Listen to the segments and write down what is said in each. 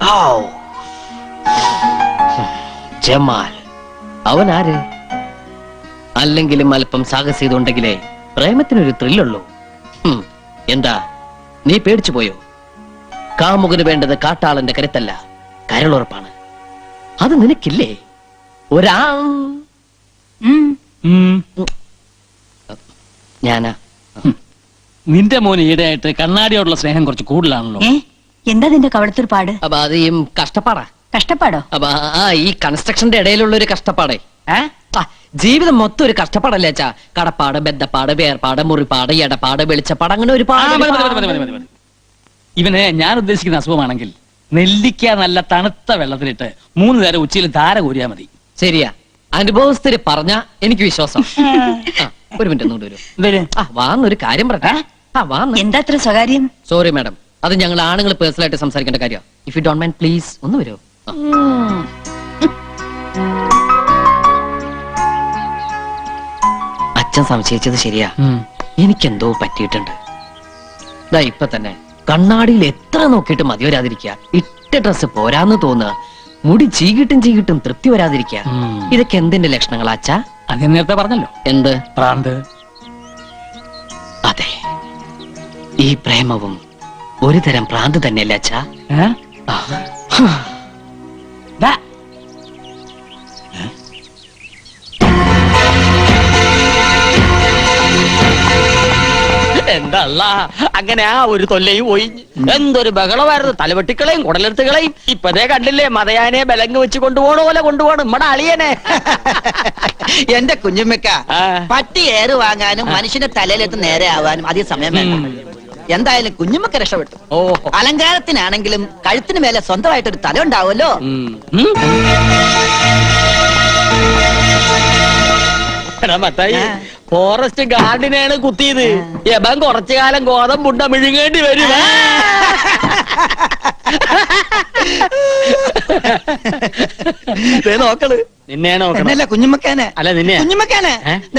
Jamal അവൻ ആര്? അല്ലെങ്കിലും അല്പം സാഹസികതയുണ്ടെങ്കിലേ പ്രേമത്തിനൊരു ത്രില്ലുള്ളൂ. എന്താ നീ പേടിച്ചു പോയോ? കാമുകന് വേണ്ടത് കാട്ടാളന്റെ കരുത്തല്ല, കരളുറപ്പാണ്. അത് നിനക്കില്ലേ? ഞാനാ. നിന്റെ മോന് ഈടെയായിട്ട് കണ്ണാടിയോടുള്ള സ്നേഹം കുറച്ച് കൂടുതലാണല്ലോ. എന്താ നിന്റെ കവളത്തൊരു പാട്? അപ്പൊ അത് ഈ കഷ്ടപ്പാടാ. കഷ്ടപ്പാടോ? അപ്പൊ ഈ കൺസ്ട്രക്ഷന്റെ ഇടയിലുള്ള ഒരു കഷ്ടപ്പാടേ. ജീവിതം മൊത്തം ഒരു കഷ്ടപ്പാടല്ലേ അച്ഛാ? കടപ്പാട്, ബദ്ധപ്പാട്, വേർപാട്, മുറിപ്പാട്, എടപ്പാട്, വെളിച്ചപ്പാട്, അങ്ങനെ ഒരുപാട്. ഇവന് ഞാൻ ഉദ്ദേശിക്കുന്ന അസുഖമാണെങ്കിൽ നെല്ലിക്ക നല്ല തണുത്ത വെള്ളത്തിലിട്ട് 3 നേരം ഉച്ചയിൽ ധാര കോരിയാ മതി. ശരിയാ, അനുഭവസ്ഥര് പറഞ്ഞ എനിക്ക് വിശ്വാസം. ഒരു മിനിറ്റ് ഒന്നുകൂടി വരും. വാന്നൊരു കാര്യം പറഞ്ഞ. എന്താ അത്ര സ്വകാര്യം? സോറി മാഡം, അത് ഞങ്ങൾ ആണുങ്ങൾ പേഴ്സണൽ ആയിട്ട് സംസാരിക്കേണ്ട കാര്യം. If you don't mind please ഒന്ന് വരുമോ? അച്ഛൻ സംശയിച്ചത് ശരിയാ. എനിക്കെന്തോ പറ്റിയിട്ടുണ്ട്. ഇപ്പൊ തന്നെ കണ്ണാടിയിൽ എത്ര നോക്കിയിട്ട് മതി വരാതിരിക്കുക. ഇട്ട ഡ്രസ് പോരാന്ന് തോന്നുക. മുടി ചീകിട്ടും തൃപ്തി വരാതിരിക്കുക. ഇതൊക്കെ എന്തിന്റെ ലക്ഷണങ്ങളാ അച്ഛാ? അത് നേരത്തെ പറഞ്ഞല്ലോ. എന്ത് പ്രാന്ത്? അതെ, ഈ പ്രേമവും ഒരു തരം പ്രാന്ത് തന്നെയല്ലേ അച്ഛാ? എന്തല്ല അങ്ങനെ ആ ഒരു തൊല്ലയും പോയി. എന്തൊരു ബഹളമായിരുന്നു. തലവെട്ടിക്കളയും കുടലെടുത്തുകളയും. ഇപ്പതേ കണ്ടില്ലേ, മതയാനെ ബലങ്ങ് വെച്ച് കൊണ്ടുപോണ പോലെ കൊണ്ടുപോകണം നമ്മടെ അളിയനെ. എന്റെ കുഞ്ഞുമ്മക്ക, പട്ടി ഏറ് വാങ്ങാനും മനുഷ്യന്റെ തലയിലെത്ത് നേരെ ആവാനും അധികം സമയം വേണം. എന്തായാലും കുഞ്ഞുമ്മക്ക രക്ഷപ്പെട്ടു. അലങ്കാരത്തിനാണെങ്കിലും കഴുത്തിന് മേലെ സ്വന്തമായിട്ടൊരു തല ഉണ്ടാവുമല്ലോ. ഫോറസ്റ്റ് ഗാർഡിനെയാണ് കുത്തിയത്. യബൻ കുറച്ചു കാലം ഗോതമ്പുണ്ട മിഴുങ്ങേണ്ടി വരും. നോക്കള് നിന്നെ നോക്കണല്ല, കുഞ്ഞുമ്മക്കാനെ. അല്ല നിന്നെ. കുഞ്ഞുമ്മക്കാനെ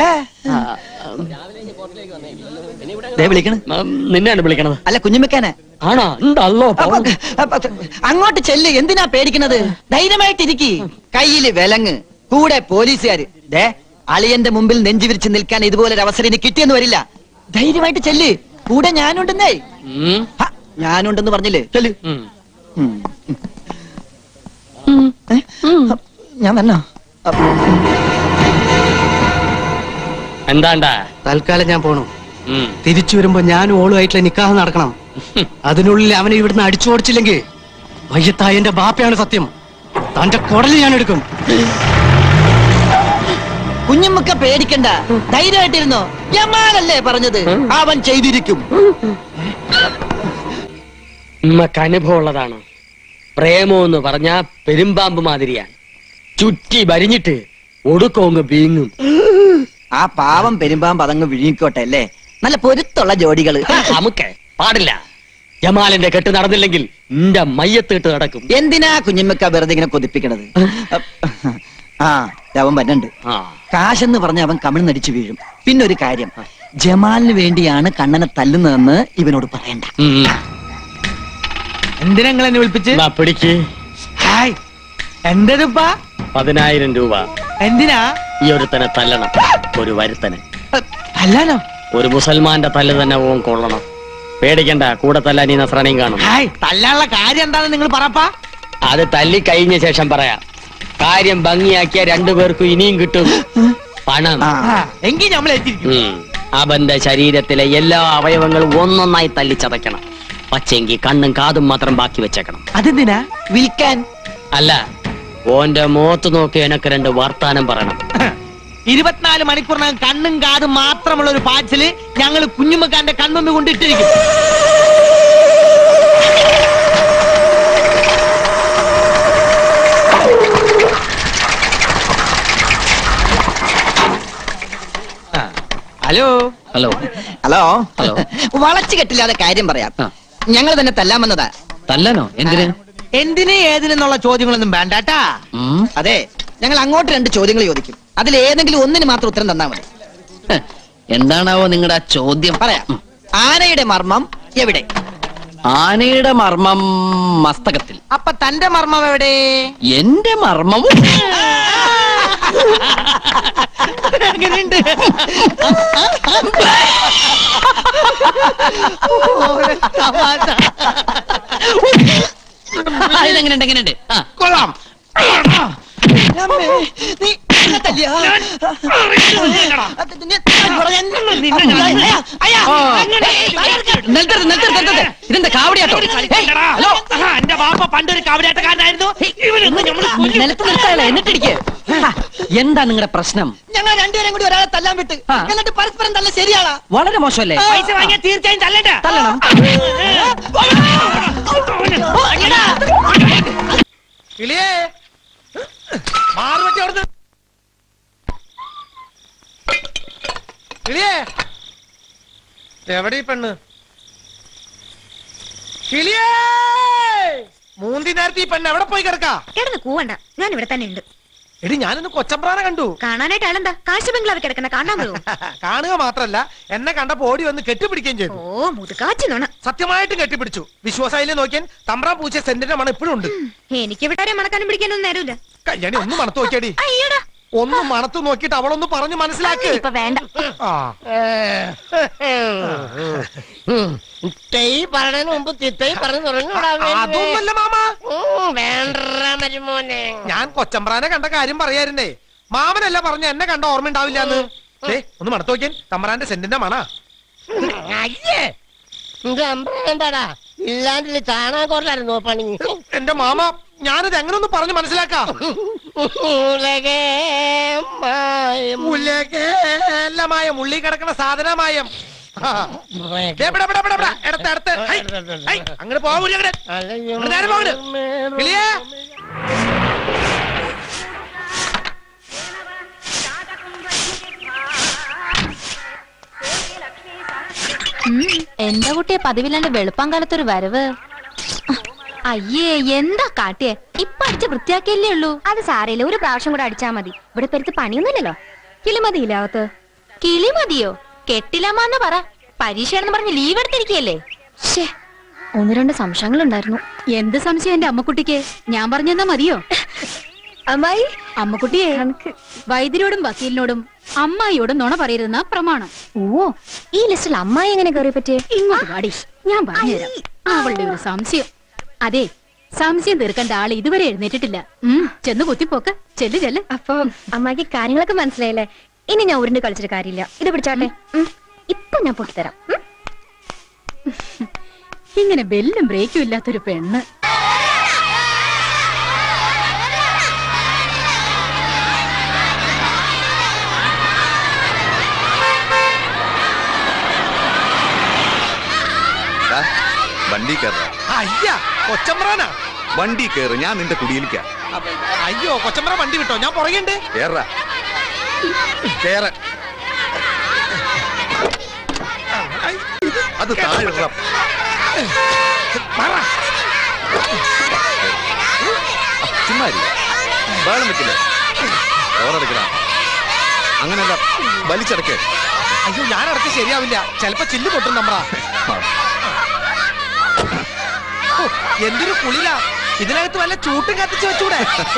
നിന്നെയാണ് വിളിക്കണത്. അല്ല കുഞ്ഞുമ്മക്കാനെ. ആണോ? ഉണ്ടല്ലോ. അങ്ങോട്ട് ചെല്ല്. എന്തിനാ പേടിക്കണത്? ധൈര്യമായിട്ടിരിക്കി. കയ്യില് വിലങ്ങ്, കൂടെ പോലീസുകാര്. അളിയന്റെ മുമ്പിൽ നെഞ്ചു വിരിച്ച് നിൽക്കാൻ ഇതുപോലൊരു അവസരം ഇനി കിട്ടിയെന്ന് വരില്ല. ധൈര്യമായിട്ട് ചെല്ല്. കൂടെ ഞാനുണ്ടെന്നേ. ഞാനുണ്ടെന്ന് പറഞ്ഞില്ലേ? ചെല്ല്. ഞാൻ വന്നോ? എന്താണ്ടാ? തൽക്കാലം ഞാൻ പോണു. തിരിച്ചു വരുമ്പോ ഞാനും ഓളുമായിട്ടുള്ള നിക്കാഹ് നടക്കണം. അതിനുള്ളിൽ അവനെ ഇവിടുന്ന് അടിച്ചോടിച്ചില്ലെങ്കിൽ വയ്യത്തായ എന്റെ ബാപ്പയാണ് സത്യം. തന്റെ കുടല് ഞാൻ എടുക്കും. കുഞ്ഞുമ്മക്ക പേടിക്കണ്ട, ധൈര്യമായിട്ടിരുന്നോ. ജമാലല്ലേ പറഞ്ഞത്, അവൻ ചെയ്തിരിക്കും. നമുക്ക് അനുഭവമുള്ളതാണ്. പ്രേമോന്ന് പറഞ്ഞാ പെരുമ്പാമ്പ് മാതിരിയാണ്. ചുറ്റി വരിഞ്ഞിട്ട് ഒടുക്കോങ്ങ് വീങ്ങും. ആ പാവം പെരുമ്പാമ്പ് അതങ്ങ് വിഴുങ്ങിക്കോട്ടെ അല്ലേ. നല്ല പൊരുത്തുള്ള ജോഡികള്. നമുക്ക് പാടില്ല. ജമാലിന്റെ കെട്ട് നടന്നില്ലെങ്കിൽ നിന്റെ മയ്യത്ത് കെട്ട് നടക്കും. എന്തിനാ കുഞ്ഞുമ്മക്ക വെറുതെ ഇങ്ങനെ കൊതിപ്പിക്കണത്? അവൻ വരണ്ട്. കാശെന്ന് പറഞ്ഞ അവൻ കമിഴ്ന്നടിച്ചു വീഴും. പിന്നെ ഒരു കാര്യം, ജമാലിന് വേണ്ടിയാണ് കണ്ണനെ തല്ലുന്നതെന്ന് ഇവനോട് പറയണ്ട. എന്തിനാ നിങ്ങൾ എന്നെ വിളിപ്പിച്ച്? പിടിക്ക്. എന്റെ 10,000 രൂപ. എന്തിനാ? ഈ ഒരുത്തനെ തല്ലണം. ഒരു വരുത്തനെ തല്ലാനോ? ഒരു മുസൽമാന്റെ തല്ല് തന്നെ ഓൻ കൊള്ളണം. പേടിക്കണ്ട, കൂടെ തല്ലാൻ ഈ നസ്രാണിയും കാണും. തല്ലാനുള്ള കാര്യം എന്താണെന്ന് നിങ്ങൾ പറപ്പാ. അത് തല്ലി കഴിഞ്ഞ ശേഷം പറയാം. കാര്യം ഭംഗിയാക്കിയ 2 പേർക്കും ഇനിയും കിട്ടും പണം. എങ്കിൽ നമ്മൾ അവന്റെ ശരീരത്തിലെ എല്ലാ അവയവങ്ങളും ഒന്നൊന്നായി തല്ലിച്ചതയ്ക്കണം. പക്ഷെങ്കിൽ കണ്ണും കാതും മാത്രം ബാക്കി വെച്ചേക്കണം. അതെന്തിനാ? വിൽക്കാൻ അല്ല, ഓന്റെ മുഖത്ത് നോക്കി എനക്ക് 2 വർത്താനം പറയണം. 24 മണിക്കൂറിനകം കണ്ണും കാതും മാത്രമുള്ള ഒരു പാച്ചില് ഞങ്ങൾ കുഞ്ഞുമ്മക്കാന്റെ കൺമുമ്പ് കൊണ്ടിട്ടിരിക്കും. Hello hello hello hello. വളച്ചു കെട്ടില്ലാതെ കാര്യം പറയാം. ഞങ്ങൾ തന്നെ തല്ലാൻ വന്നതാ. തല്ലാനോ? എന്തിന്? എന്തിന് ഏതിനെന്നുള്ള ചോദ്യങ്ങളൊന്നും വേണ്ടാട്ടാ. അതെ, ഞങ്ങൾ അങ്ങോട്ട് 2 ചോദ്യങ്ങൾ ചോദിക്കും. അതിൽ ഏതെങ്കിലും ഒന്നിന് മാത്രം ഉത്തരം തന്നാ മതി. എന്താണാവോ നിങ്ങളുടെ ചോദ്യം? പറയാം. ആനയുടെ മർമ്മം എവിടെ? ആനയുടെ മർമ്മം മസ്തകത്തിൽ. അപ്പൊ തന്റെ മർമ്മം എവിടെ? എന്റെ മർമ്മം എങ്ങനെയുണ്ട്? ഇതെങ്ങനെയുണ്ട്? എങ്ങനെയുണ്ട്? കൊള്ളാം. നീ ഇതെന്താ കാവടിയാട്ടോ? എന്റെ ബാപ്പ പണ്ടൊരു കാവടിയാട്ടക്കാരനായിരുന്നു. നിലത്ത് നിർത്താളെ എന്നിട്ടിരിക്കെ. എന്താ നിങ്ങളുടെ പ്രശ്നം? ഞങ്ങൾ രണ്ടുപേരും കൂടി ഒരാളെ തല്ലാൻ വിട്ട് എന്നിട്ട് പരസ്പരം തല്ല ശരിയാളാ? വളരെ മോശമല്ലേ? പൈസ വാങ്ങിയാൽ തീർച്ചയായും തല്ലണ്ട. തല്ലണം. എവിടെ പെണ്ണ്? കിളിയേ, മൂന്തി നേരത്തെ ഈ പെണ്ണ് എവിടെ പോയി കിടക്കാ? കിടന്ന് കൂവണ്ട, ഞാൻ ഇവിടെ തന്നെ ഉണ്ട്. എടി ഞാനൊന്ന് കൊച്ചമ്പ്രാനെ കണ്ടു. കാണാനായിട്ട് ആളെന്താ കാശ് ബംഗ്ലാവ് കിടക്കണ കാണാമോ? കാണുക മാത്രല്ല എന്നെ കണ്ടപ്പോ ഓടി വന്ന് കെട്ടിപ്പിടിക്കുകയും ചെയ്തു. ഓ മുതുകാച്ചി നോണ. സത്യമായിട്ടും കെട്ടിപ്പിടിച്ചു. വിശ്വാസയിലെ നോക്കിയാൻ തമ്പ്രാൻ പൂച്ച സെന്റിന്റെ മണം ഇപ്പോഴും ഉണ്ട്. എനിക്ക് ഇവിടെ മണക്കാനും പിടിക്കാനൊന്നും നേരമില്ല. കല്യാണി ഒന്ന് മണത്ത് നോക്കിയടി. ഒന്ന് മണത്ത് നോക്കിട്ട് അവളൊന്ന് പറഞ്ഞു മനസ്സിലാക്ക്. ഇപ്പൊ വേണ്ട. പറഞ്ഞതിന് മുമ്പ് തിത്തൈ പറഞ്ഞു അതൊന്നല്ല മാമ. മരുമോനെ. ഞാൻ കൊച്ചമ്പ്രാനെ കണ്ട കാര്യം പറയായിരുന്നേ. മാമനല്ല പറഞ്ഞ എന്നെ കണ്ട ഓർമ്മ ഉണ്ടാവില്ലാന്ന്. ഒന്ന് മണത്ത് നോക്കിയാൻ തമ്പ്രാന്റെ സെന്റിന്റെ മണ. അയ്യേ എന്താടാ ഇല്ലാണ്ടില്ല ചാണകോറിലായിരുന്നു പണി. എന്റെ മാമ ഞാനിത് എങ്ങനെ ഒന്ന് പറഞ്ഞു മനസ്സിലാക്കാം. മുല്ലമായ മുള്ളി കിടക്കണ സാധനമായം. അങ്ങനെ പോകൂല. എന്താ കുട്ടിയെ പതിവില്ലാണ്ട് വെളുപ്പാങ്കാലത്തൊരു വരവ്? അയ്യേ എന്താ കാട്ടിയേ? ഇപ്പൊ അടിച്ച് വൃത്തിയാക്കിയല്ലേ ഉള്ളൂ. അത് സാരയില്ല, ഒരു പ്രാവശ്യം കൂടെ അടിച്ചാ മതി. ഇവിടെ പെരുത്ത് പണിയൊന്നുമില്ലല്ലോ. കിളിമതിയില്ലാവത്ത്. കിളിമതിയോ? കെട്ടില്ലമ്മ പറ. പരീക്ഷയാണെന്ന് പറഞ്ഞ് ലീവ് എടുത്തിരിക്കല്ലേ? ശേ, ഒന്ന് രണ്ട് സംശയങ്ങളുണ്ടായിരുന്നു. എന്ത് സംശയം എന്റെ അമ്മക്കുട്ടിക്ക്? ഞാൻ പറഞ്ഞെന്നാ മതിയോ? അമ്മായി, അമ്മക്കുട്ടിയെ വൈദ്യരോടും വക്കീലിനോടും അമ്മായിയോടും നുണ പറയരുതെന്ന പ്രമാണം. ഓ, ഈ ലിസ്റ്റിൽ അമ്മായി എങ്ങനെ കയറി പറ്റേ? ഇങ്ങോട്ട് പാടി, ഞാൻ പറഞ്ഞുതരാം. അവളുടെ ഒരു സംശയം. അതെ, സംശയം തീർക്കേണ്ട ആള് ഇതുവരെ എഴുന്നേറ്റിട്ടില്ല. ചെന്ന് കുത്തിപ്പോക്ക്. ചെല്ല് ചെല്ല്. അപ്പൊ അമ്മായിക്ക് കാര്യങ്ങളൊക്കെ മനസ്സിലായില്ലേ? ഇനി ഞാൻ ഉരുണ്ട് കളിച്ചിട്ട് കാര്യമില്ല. ഇത് പിടിച്ചാട്ടെ. ഇപ്പൊ ഞാൻ പൊട്ടിത്തരാം. ഇങ്ങനെ ബെല്ലും ബ്രേക്കും ഇല്ലാത്തൊരു പെണ്ണ്. വണ്ടി കയറാ. അയ്യാ കൊച്ചമ്പ്രാനാ. വണ്ടി കയറ്, ഞാൻ നിന്റെ കുടിയിലിക്കാം. അയ്യോ കൊച്ചമ്പ്രാൻ വണ്ടി വിട്ടോ, ഞാൻ പുറകെയുണ്ട്. കേറാ, കേറ. അത് താഴെ ഇടണം. ചുമ്മാരി വേളം വെക്കില്ലേ? ഓറെടുക്കണം. അങ്ങനെയല്ല, വലിച്ചടക്കേ. അയ്യോ ഞാൻ അടച്ച് ശരിയാവില്ല, ചിലപ്പോ ചില്ല് പൊട്ടും തമ്പ്രാ. എന്തൊരു കുളിരാ. ഇതിനകത്ത് വല്ല ചൂട്ടും കത്തിച്ച് വെച്ചൂടെ?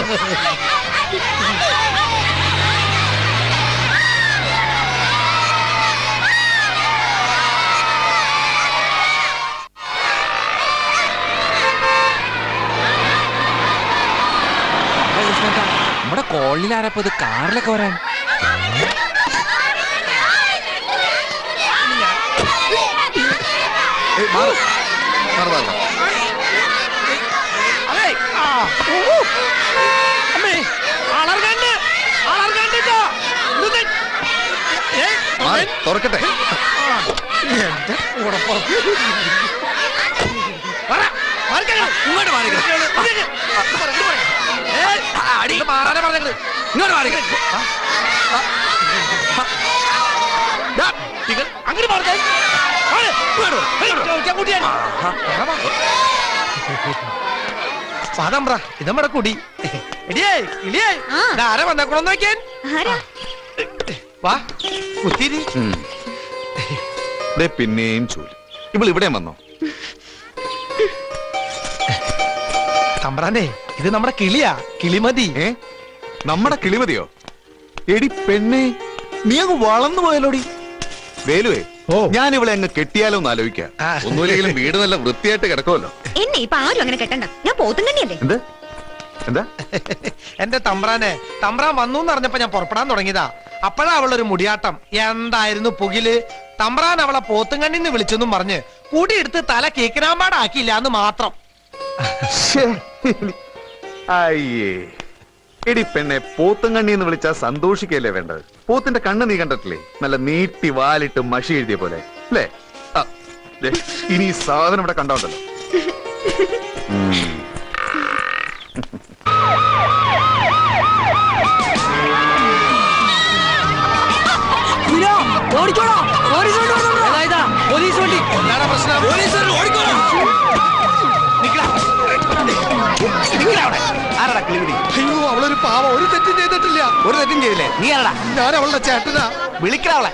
നമ്മുടെ കോളിലാരപ്പോ ഇത് കാറിലൊക്കെ വരാൻ? തുറക്കട്ടെ. ഇങ്ങോട്ട് മാറി. മാറാനെ പറഞ്ഞത് ഇങ്ങോട്ട് മാറി. അങ്ങനെ പറഞ്ഞേ. പാതമ്പ്ര ഇത് നമ്മുടെ കുടി. എടിയേ ഇടിയേ ആരാ വന്നേക്കണം നോക്കിയാൻ. വാ കുത്തിരി. പിന്നെയും ചൂല്. ഇവൾ ഇവിടെ വന്നോ? തമ്പ്രാനെ ഇത് നമ്മുടെ കിളിയാ, കിളിമതി. നമ്മുടെ കിളിമതിയോ? എടി പെണ്ണെ, നീ അങ്ങ് വളർന്നു പോയല്ലോടി. വേലുവേ, ഞാൻ ഇവളെ അങ്ങ് കെട്ടിയാലോ എന്ന് ആലോചിക്കാം. ഒന്നുമില്ലെങ്കിലും വീട് നല്ല വൃത്തിയായിട്ട് കിടക്കുമല്ലോ. എന്നെ ഇപ്പൊ ആരും അങ്ങനെ കെട്ടണ്ട, ഞാൻ പോത്തും കണ്ണിയല്ലേ. എന്താ എന്റെ തമ്പ്രാനെ, തമ്പ്രാൻ വന്നു എന്ന് അറിഞ്ഞപ്പോ ഞാൻ പുറപ്പെടാൻ തുടങ്ങിയതാ. അപ്പോഴാ അവളൊരു മുടിയാട്ടം. എന്തായിരുന്നു പുകില്. തമ്പ്രാൻ അവളെ പോത്തുങ്കണ്ണിന്ന് വിളിച്ചെന്നും പറഞ്ഞ് കൂടിയെടുത്ത് തല കേക്കിനാമ്പാടാക്കിയില്ല എന്ന് മാത്രം. അയ്യേ, എടി പെണ്ണെ, പോത്തും കണ്ണി എന്ന് വിളിച്ചാൽ സന്തോഷിക്കല്ലേ വേണ്ടത്? പോത്തിന്റെ കണ്ണ് നീ കണ്ടിട്ടില്ലേ? നല്ല നീട്ടി വാലിട്ട് മഷി എഴുതിയ പോലെ അല്ലേ? ഇനി ഈ സാധനം ഇവിടെ കണ്ടോണ്ടല്ലോ. അയ്യോ, അവളൊരു പാവ, ഒരു തെറ്റും ചെയ്തിട്ടില്ല. ഒരു തെറ്റും ചെയ്തില്ലേ? നീ ആരടാ? ഞാൻ അവളുടെ ചേട്ടനാ. വിളിക്കണ അവളെ.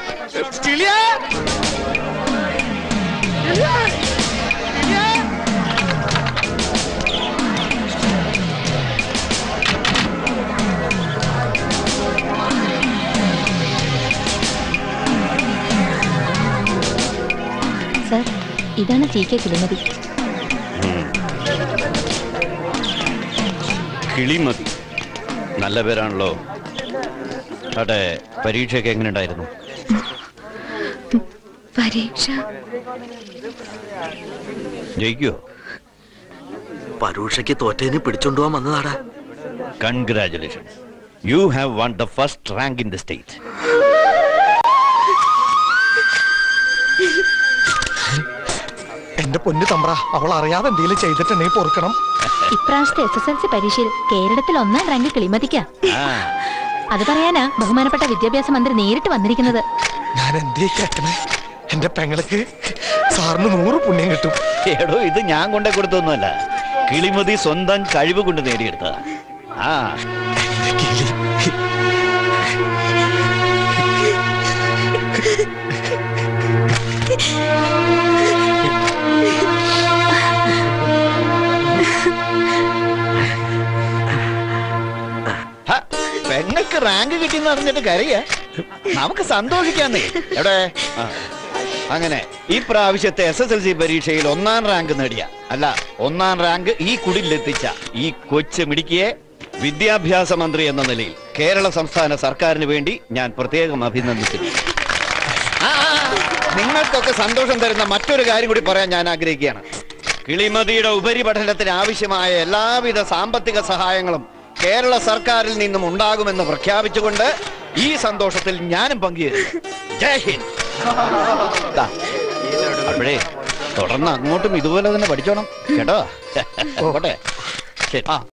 സർ, ഇതാണ് CK കിളിമതി. കിളിമതി നല്ല പേരാണല്ലോ. അതെ, പരീക്ഷയൊക്കെ എങ്ങനെ ഉണ്ടായിരുന്നു? പരീക്ഷ ജയിക്കോ? പരീക്ഷയ്ക്ക് തോറ്റതിന് പിടിച്ചോണ്ടുപോകാൻ വന്നതാടാ. Congratulation, you have won the first rank in the state. എന്റെ പൊന്നു തമ്പ്ര, അവൾ അറിയാതെ എന്തെങ്കിലും ചെയ്തിട്ടുണ്ടെങ്കിൽ പൊറുക്കണം. ഇപ്രാവശ്യത്തെ SSLC പരീക്ഷയിൽ കേരളത്തിൽ 1ാം റാങ്ക് കിളിമതിക്കാ. അത് പറയാനാ ബഹുമാനപ്പെട്ട വിദ്യാഭ്യാസ മന്ത്രി നേരിട്ട് വന്നിരിക്കുന്നത്. ഞാൻ എന്തേ കേട്ടണേ? എന്റെ പെങ്ങൾക്ക് സാറിന് 100 പുണ്യം കിട്ടും. എടോ, ഇത് ഞാൻ കൊണ്ടേ കൊടുത്തൊന്നുമല്ല, കിളിമതി സ്വന്തം കഴിവ് കൊണ്ട് നേടിയെടുത്ത. പെങ്ങൾക്ക് റാങ്ക് കിട്ടിയെന്ന് അറിഞ്ഞിട്ട് കരയ. നമുക്ക് സന്തോഷിക്കാന്നേ. എവിടെ അങ്ങനെ ഈ പ്രാവശ്യത്തെ SSLC പരീക്ഷയിൽ 1ാം റാങ്ക് നേടിയ, അല്ല 1ാം റാങ്ക് ഈ കുടിലെത്തിച്ച ഈ കൊച്ചു മിടുക്കിയെ വിദ്യാഭ്യാസ മന്ത്രി എന്ന നിലയിൽ കേരള സംസ്ഥാന സർക്കാരിന് വേണ്ടി ഞാൻ പ്രത്യേകം അഭിനന്ദിക്കുന്നു. നിങ്ങൾക്കൊക്കെ സന്തോഷം തരുന്ന മറ്റൊരു കാര്യം കൂടി പറയാൻ ഞാൻ ആഗ്രഹിക്കുകയാണ്. കിളിമതിയുടെ ഉപരിപഠനത്തിന് ആവശ്യമായ എല്ലാവിധ സാമ്പത്തിക സഹായങ്ങളും കേരള സർക്കാരിൽ നിന്നും ഉണ്ടാകുമെന്ന് പ്രഖ്യാപിച്ചുകൊണ്ട് ഈ സന്തോഷത്തിൽ ഞാനും പങ്കുചേരുന്നു. ജയ് ഹിന്ദ്. അപ്പോഴേ തുടർന്ന് അങ്ങോട്ടും ഇതുപോലെ തന്നെ പഠിച്ചോണം കേട്ടോ. ശരി.